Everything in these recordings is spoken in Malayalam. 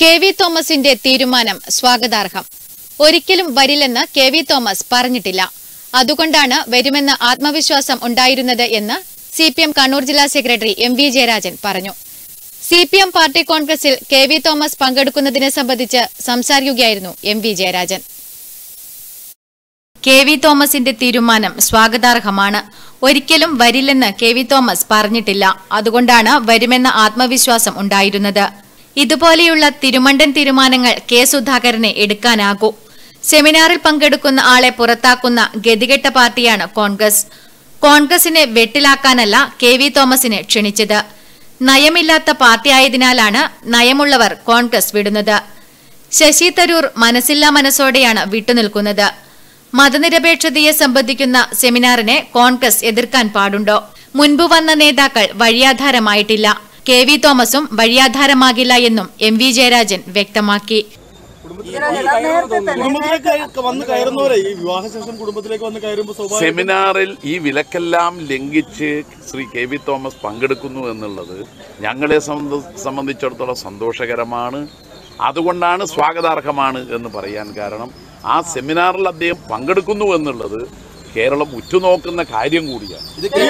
കെ.വി. തോമസിന്റെ തീരുമാനം സ്വാഗതാർഹം. ഒരിക്കലും വരില്ലെന്ന് കെ.വി. തോമസ് പറഞ്ഞിട്ടില്ല. അതുകൊണ്ടാണ് വരുമെന്ന് ആത്മവിശ്വാസം ഉണ്ടായിരുന്നത് എന്ന് സിപിഎം കണ്ണൂർ ജില്ലാ സെക്രട്ടറി എം.വി. ജയരാജൻ പറഞ്ഞു. സിപിഎം പാർട്ടി കോൺഗ്രസിൽ കെ.വി. തോമസ് പങ്കെടുക്കുന്നതിനെ സംബന്ധിച്ച് സംസാരിക്കുകയായിരുന്നു എം.വി. ജയരാജൻ. കെ.വി. തോമസിന്റെ തീരുമാനം സ്വാഗതാർഹമാണ്. ഒരിക്കലും വരില്ലെന്ന് കെ.വി. തോമസ് പറഞ്ഞിട്ടില്ല. അതുകൊണ്ടാണ് വരുമെന്ന ആത്മവിശ്വാസം ഉണ്ടായിരുന്നത്. ഇതുപോലെയുള്ള തിരുമണ്ടൻ തീരുമാനങ്ങൾ കെ. സുധാകരനെ എടുക്കാനാകൂ. സെമിനാറിൽ പങ്കെടുക്കുന്ന ആളെ പുറത്താക്കുന്ന ഗതികെട്ട പാർട്ടിയാണ് കോൺഗ്രസ്. കോൺഗ്രസിനെ വെട്ടിലാക്കാനല്ല കെ.വി. തോമസിനെ ക്ഷണിച്ചത്. നയമില്ലാത്ത പാർട്ടിയായതിനാലാണ് നയമുള്ളവർ കോൺഗ്രസ് വിടുന്നത്. ശശി തരൂർ മനസ്സില്ലാ മനസ്സോടെയാണ് വിട്ടുനിൽക്കുന്നത്. മതനിരപേക്ഷതയെ സംബന്ധിക്കുന്ന സെമിനാറിനെ കോൺഗ്രസ് എതിർക്കാൻ പാടുണ്ടോ? മുൻപ് വന്ന നേതാക്കൾ വഴിയാധാരമായിട്ടില്ല. കെ.വി. തോമസും വഴിയാധാരമാകില്ല എന്നും എം.വി. ജയരാജൻ വ്യക്തമാക്കി. സെമിനാറിൽ ഈ വിലക്കെല്ലാം ലംഘിച്ച് ശ്രീ കെ.വി. തോമസ് പങ്കെടുക്കുന്നു എന്നുള്ളത് ഞങ്ങളെ സംബന്ധിച്ചിടത്തോളം സന്തോഷകരമാണ്. അതുകൊണ്ടാണ് സ്വാഗതാർഹമാണ് എന്ന് പറയാൻ കാരണം. ആ സെമിനാറിൽ അദ്ദേഹം പങ്കെടുക്കുന്നു എന്നുള്ളത് കേരളം ഉറ്റുനോക്കുന്ന കാര്യം കൂടിയാണ്.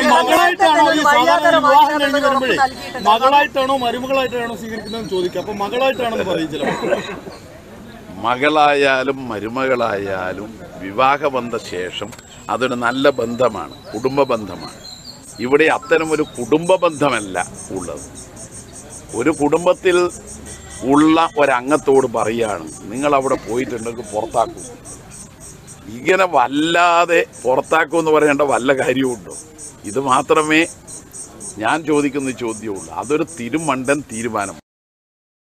മകളായിട്ടാണോ മരുമകളായിട്ടാണോ സ്വീകരിക്കുന്നതെന്ന് ചോദിക്കുക. അപ്പൊ മകളായിട്ടാണെന്ന് പറയില്ല. മകളായാലും മരുമകളായാലും വിവാഹബന്ധ ശേഷം അതൊരു നല്ല ബന്ധമാണ്, കുടുംബ ബന്ധമാണ്. ഇവിടെ അത്തരമൊരു കുടുംബ ബന്ധമല്ല ഉള്ളത്. ഒരു കുടുംബത്തിൽ ഉള്ള ഒരംഗത്തോട് പറയാണ്, നിങ്ങൾ അവിടെ പോയിട്ടുണ്ടെങ്കിൽ പുറത്താക്കൂ. ഇങ്ങനെ വല്ലാതെ പുറത്താക്കുമെന്ന് പറയേണ്ട വല്ല കാര്യമുണ്ടോ? ഇത് മാത്രമേ ഞാൻ ചോദിക്കുന്ന ചോദ്യമുള്ളൂ. അതൊരു തിരുമണ്ടൻ തീരുമാനം.